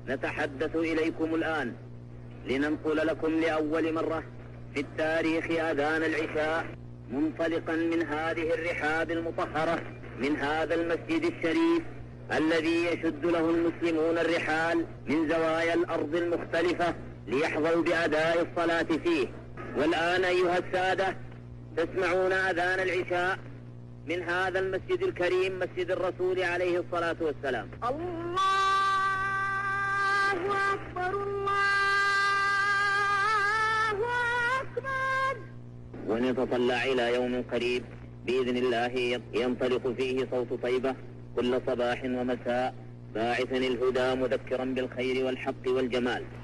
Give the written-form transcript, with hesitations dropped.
نتحدث إليكم الآن لننقل لكم لأول مرة في التاريخ أذان العشاء منطلقا من هذه الرحاب المطهرة من هذا المسجد الشريف الذي يشد له المسلمون الرحال من زوايا الأرض المختلفة ليحظوا بأداء الصلاة فيه. والآن أيها السادة تسمعون أذان العشاء من هذا المسجد الكريم مسجد الرسول عليه الصلاة والسلام. الله أكبر الله أكبر. ونتطلع إلى يوم قريب بإذن الله ينطلق فيه صوت طيبة كل صباح ومساء باعثا الهدى مذكرا بالخير والحق والجمال.